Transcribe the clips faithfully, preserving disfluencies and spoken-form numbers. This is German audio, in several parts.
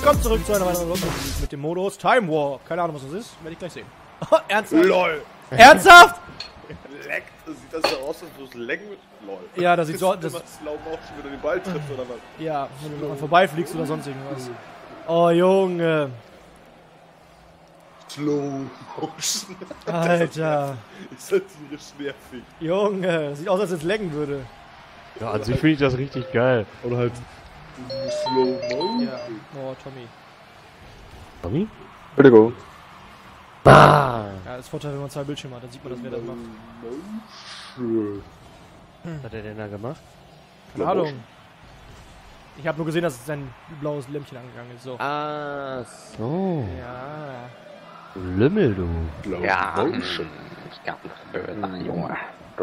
willkommen zurück zu einer weiteren Runde mit dem Modus Time Warp. Keine Ahnung, was das ist, werde ich gleich sehen. Ernsthaft? LOL. Ernsthaft? Leckt, sieht das so aus, als du es lecken mit LOL. Ja, das sieht so aus. Das ist Slow Motion, wenn du den Ball triffst oder was? Ja, wenn du dran vorbeifliegst oder sonst irgendwas. Oh, Junge. Slow Motion. Alter. Ist das tierisch nervig. Junge, das sieht aus, als wenn es lecken würde. Ja, an sich finde ich das richtig geil. Oder halt Slow Motion. Ja. Oh, Tommy. Tommy? Bitte go. Ah! Ja, das ist Vorteil, wenn man zwei Bildschirme hat, dann sieht man, dass wer das macht. Was hat er denn da gemacht? Keine Ahnung. Ich habe nur gesehen, dass sein blaues Lämpchen angegangen ist. So. Ah, so. Ja. Du Lümmel, du. Slow Ja, Motion. ich gab noch Junge.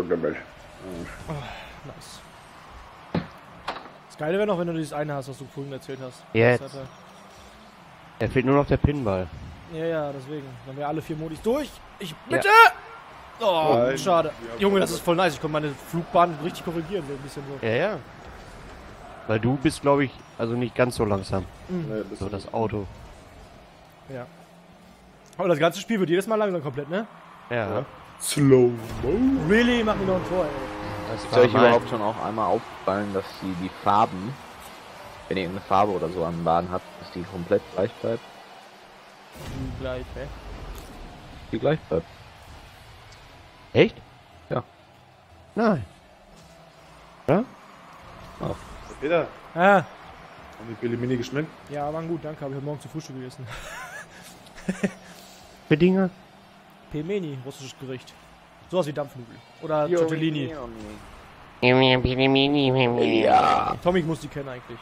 Nice. Das Geile wäre noch, wenn du dieses eine hast, was du vorhin erzählt hast. Jetzt. Das hat Er fehlt nur noch der Pinball. er- Ja, ja, deswegen. Dann wären alle vier Modis durch. Ich bitte! Oh, Nein. schade. Wir haben Junge, das verloren. ist voll nice. Ich konnte meine Flugbahn richtig korrigieren, so ein bisschen so. Ja, ja. Weil du bist, glaube ich, also nicht ganz so langsam. Nee, das So ist das Auto. Ja. Aber das ganze Spiel wird jedes Mal langsam komplett, ne? Ja. Slow Motion. Really? Mach mir noch ein Tor, ey. Das Ist euch überhaupt schon auch einmal aufgefallen, dass die, die Farben, wenn ihr eine Farbe oder so am Laden habt, dass die komplett gleich bleibt? Gleich, hä? Die gleich bleibt. Echt? Ja. Nein. Ja? Peter, Ah, haben die Billy Mini geschmeckt? ja, waren gut, danke. Habe ich heute Morgen zu Frühstück gegessen. Für Dinge? Pelmeni, russisches Gericht. Sowas wie Dampfnudel. Oder Tortellini. Ja. Tommy muss die kennen eigentlich.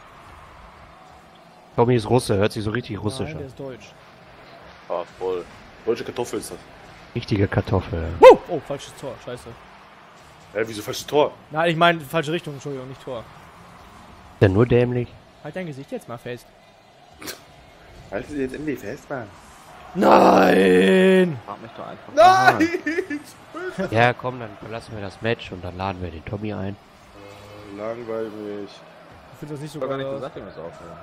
Tommy ist Russe, hört sich so richtig russisch Nein, der an. ist deutsch. Ah, voll. Deutsche Kartoffel ist das. Richtige Kartoffel. Woo! Oh, falsches Tor, scheiße. Hä, wieso falsches Tor? Nein, ich meine falsche Richtung, Entschuldigung, nicht Tor. Ist ja nur dämlich. Halt dein Gesicht jetzt mal fest. Halten Sie jetzt endlich fest, Mann. Nein! Frag mich doch einfach. Nein! Ja, komm, dann verlassen wir das Match und dann laden wir den Tommy ein. Langweilig. Ich finde das nicht so Ich hab gar nicht geil. gesagt, ihr müsst aufhören.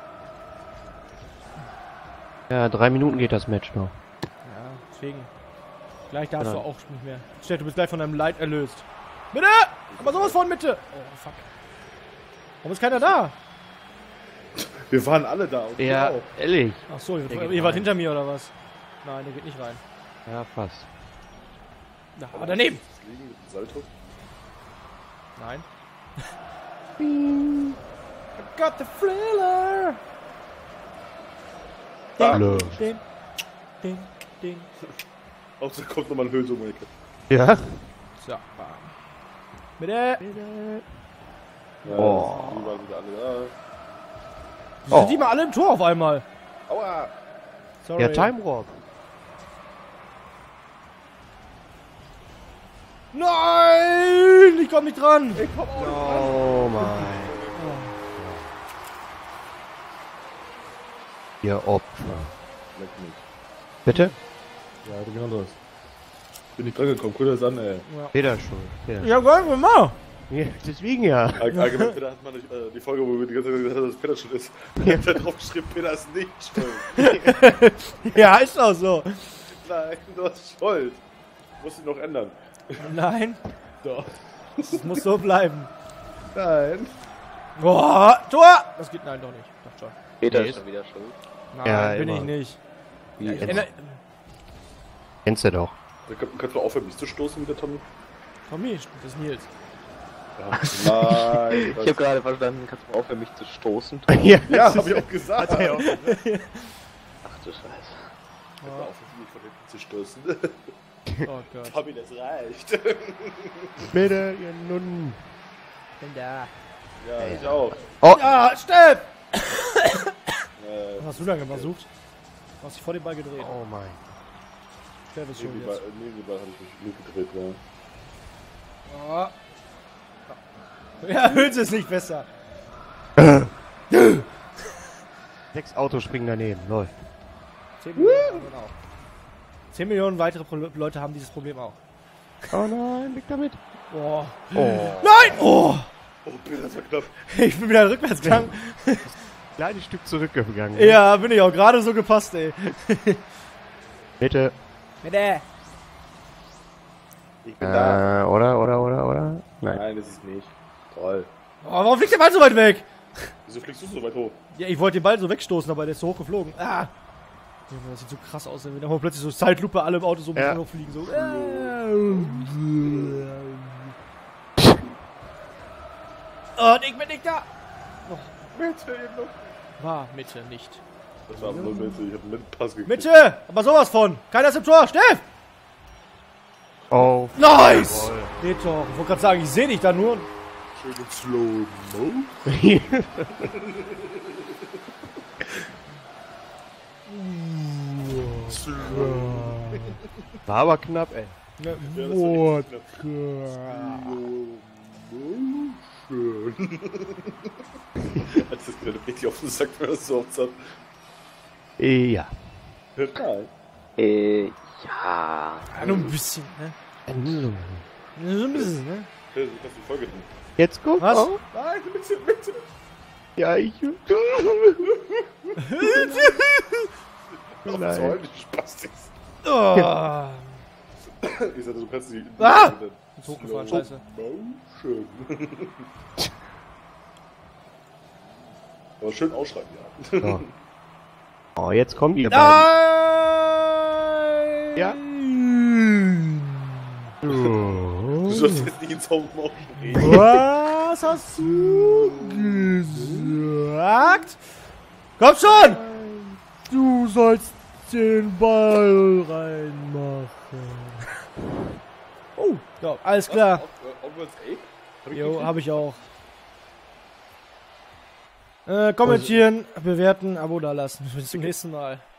Ja, drei Minuten geht das Match noch. Ja, deswegen. Gleich darfst Genau. du auch nicht mehr. Stell, du bist gleich von deinem Leid erlöst. Bitte! Aber sowas von Mitte! Oh, fuck. Warum ist keiner da? Wir waren alle da. Und Ja, du auch. ehrlich. Ach so, ihr, Der ihr geht wart rein. hinter mir oder was? Nein, der geht nicht rein. Ja, fast. Na, aber daneben! Das Liegen mit dem Salto. Nein. I got the thriller! Hallo. Ding, ding, ding. Außer kommt nochmal ein Höhe um die Ecke. Ja? So, bam. Bitte! Ja, Oh. Die waren wieder alle Wieso sind die mal alle im Tor auf einmal? da. Aua! Sorry. Ja, Time Warp. Nein! Ich komm nicht dran! Ich komm auch Oh mein. Ihr Opfer. Leck mich. Bitte? Ja, du genau das. Bin nicht dran gekommen, guck dir das an, ey. Peter schon. Peter. Ich hab gar nicht gemacht! Ja, deswegen ja. All- Allgemein, Peter hat man nicht, äh, die Folge, wo wir die ganze Zeit gesagt haben, dass Peter schon ist. Ja. Da drauf geschrieben, Peter ist nicht schuld. Ja, ist auch so. Nein, du hast Schuld. Musst du noch ändern. Nein, Doch. das muss so bleiben. Nein. Boah, Tor! Das geht, nein, doch nicht. Doch schon. Peter Nee, ist schon wieder schuld. Nein, Ja, bin immer. ich nicht. Wie Ich immer. ändere- Kennst du doch. Da kann- Kannst du aufhören, mich zu stoßen wieder, Tommy? Tommy, das ist Nils. Ja. Nein. Ich hab gerade verstanden, kannst du aufhören, mich zu stoßen? Ja, Ja, hab ich auch gesagt. Hat er auch. Ach du Scheiße. Hör auf, mich von hinten zu stoßen. Oh Gott. Tommy, das reicht. Bitte, ihr Nunnen. Bin da. Ja, ich auch. Ja, Steff! Äh, Was hast du lange versucht? Du hast dich vor den Ball gedreht. Oh mein. Steff ist schon neben den Ball, jetzt. äh, neben den Ball hab ich mich nur gedreht, ja. Oh. Ja, Hülse ist nicht besser. Sechs Autos springen daneben. Läuft. zehn Millionen haben wir auch. zehn Millionen weitere Pro Leute haben dieses Problem auch. Oh nein, weg damit. Oh. Oh. Nein! Oh! Oh, Peter, das war knapp. Ich bin wieder rückwärts gegangen. kleines Stück zurückgegangen. Ja, bin ich auch gerade so gepasst, ey. Bitte. Bitte. Ich bin da. Äh, oder, oder, oder, oder? Nein. Nein, das ist nicht. Toll. Oh, warum fliegt der Ball so weit weg? Wieso fliegst du so weit hoch? Ja, ich wollte den Ball so wegstoßen, aber der ist so hoch geflogen. Ah. Das sieht so krass aus, wenn wir dann plötzlich so Zeitlupe alle im Auto so ein bisschen Ja. hochfliegen. So. Oh, ich bin nicht da. Mitte, eben noch. War Mitte, nicht. Das war nur Mitte, ich hab einen Mittelpass gekriegt. Mitte! Aber sowas von. Keiner ist im Tor. Steff! Oh. Nice! Geht doch. Ich wollte gerade sagen, ich sehe dich da nur. Schön in Slow-Mo. War aber knapp, ey. Ja, Ja, das war echt knapp. Wodka. Schön. Als das gerade richtig auf den Sack, wenn das so oft sagt. Ja. Nein. Äh, ja. Ja, nur ein bisschen, ne? Nur so ein bisschen, ne? Du kannst die Folge nehmen. Jetzt guck. Was? Oh. Nein, Mitte, Mitte. Ja, ich. Auf Nein. Säulen, die Spastis. Oh. Wie gesagt, du kannst die... Ah! die- Ist hochgefahren, scheiße. Motion. Aber schön ausschreiben, ja. So. Oh, jetzt kommt ihr Nein! Ja. Du sollst jetzt nicht ins Home reden. Was hast du gesagt? Komm schon! Du sollst den Ball reinmachen. Oh, ja, alles klar. Onwards eight? Hab ich Jo, gekriegt? habe ich auch. Äh, kommentieren, bewerten, Abo dalassen. Bis zum nächsten Mal.